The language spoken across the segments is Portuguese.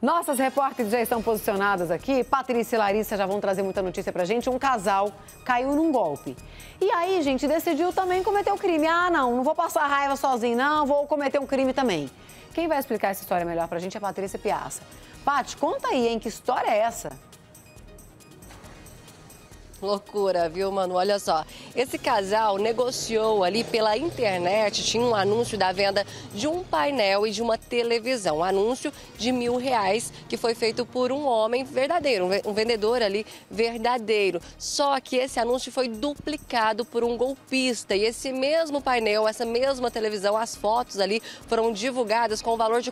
Nossas repórteres já estão posicionadas aqui. Patrícia e Larissa já vão trazer muita notícia pra gente. Um casal caiu num golpe. E aí, gente, decidiu também cometer o crime. Ah, não vou passar raiva sozinho, não, vou cometer um crime também. Quem vai explicar essa história melhor pra gente é a Patrícia Piazza. Paty, conta aí, hein? Que história é essa? Loucura, viu, Manu? Olha só, esse casal negociou ali pela internet, tinha um anúncio da venda de um painel e de uma televisão. Um anúncio de R$1.000 que foi feito por um homem verdadeiro, um vendedor ali verdadeiro. Só que esse anúncio foi duplicado por um golpista e esse mesmo painel, essa mesma televisão, as fotos ali foram divulgadas com o valor de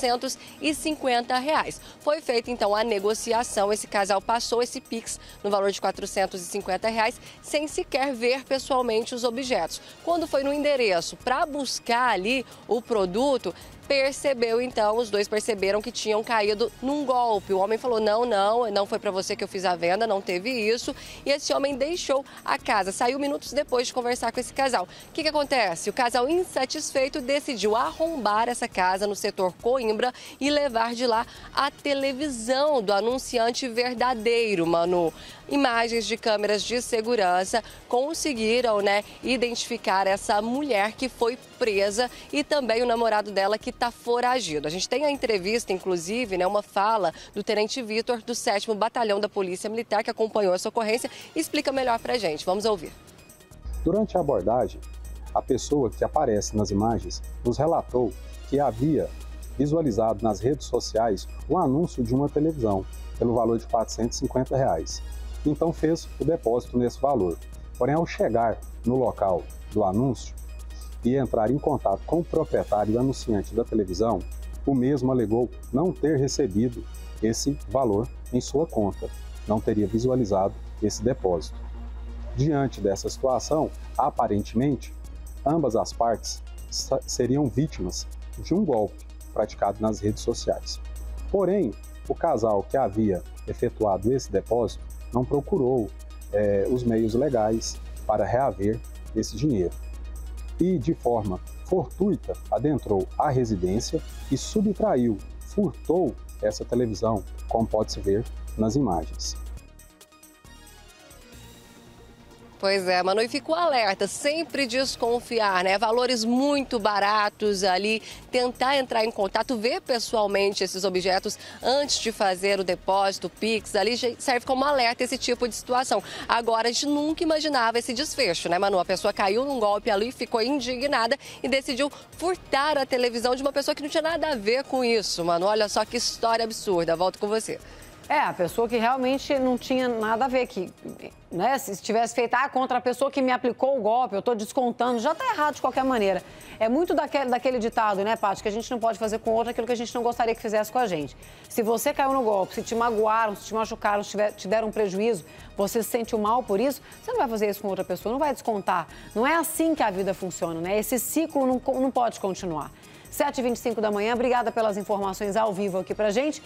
R$450. Foi feita então a negociação, esse casal passou esse Pix no valor de R$450 sem sequer ver pessoalmente os objetos. Quando foi no endereço para buscar ali o produto, percebeu então, os dois perceberam que tinham caído num golpe. O homem falou, não foi para você que eu fiz a venda, não teve isso. E esse homem deixou a casa, saiu minutos depois de conversar com esse casal. O que acontece? O casal insatisfeito decidiu arrombar essa casa no setor Coimbra e levar de lá a televisão do anunciante verdadeiro, Manu. Imagens de câmeras de segurança conseguiram, identificar essa mulher que foi presa e também o namorado dela que está foragido. A gente tem a entrevista, inclusive, uma fala do tenente Vitor, do 7º Batalhão da Polícia Militar, que acompanhou essa ocorrência e explica melhor pra gente. Vamos ouvir. Durante a abordagem, a pessoa que aparece nas imagens nos relatou que havia visualizado nas redes sociais um anúncio de uma televisão pelo valor de R$450. Então fez o depósito nesse valor. Porém, ao chegar no local do anúncio e entrar em contato com o proprietário e anunciante da televisão, o mesmo alegou não ter recebido esse valor em sua conta, não teria visualizado esse depósito. Diante dessa situação, aparentemente, ambas as partes seriam vítimas de um golpe praticado nas redes sociais. Porém, o casal que havia efetuado esse depósito não procurou os meios legais para reaver esse dinheiro. E, de forma fortuita, adentrou a residência e subtraiu, furtou essa televisão, como pode-se ver nas imagens. Pois é, Manu, e ficou alerta, sempre desconfiar, Valores muito baratos ali, tentar entrar em contato, ver pessoalmente esses objetos antes de fazer o depósito, o Pix, ali serve como alerta esse tipo de situação. Agora, a gente nunca imaginava esse desfecho, Manu? A pessoa caiu num golpe ali, ficou indignada e decidiu furtar a televisão de uma pessoa que não tinha nada a ver com isso, Manu. Olha só que história absurda. Volto com você. A pessoa que realmente não tinha nada a ver, que, se tivesse feito contra a pessoa que me aplicou o golpe, eu estou descontando, já está errado de qualquer maneira. É muito daquele ditado, Paty, que a gente não pode fazer com o outro aquilo que a gente não gostaria que fizesse com a gente. Se você caiu no golpe, se te magoaram, se te machucaram, se te deram um prejuízo, você se sentiu mal por isso, você não vai fazer isso com outra pessoa, não vai descontar. Não é assim que a vida funciona, Esse ciclo não pode continuar. 7h25 da manhã, obrigada pelas informações ao vivo aqui pra gente.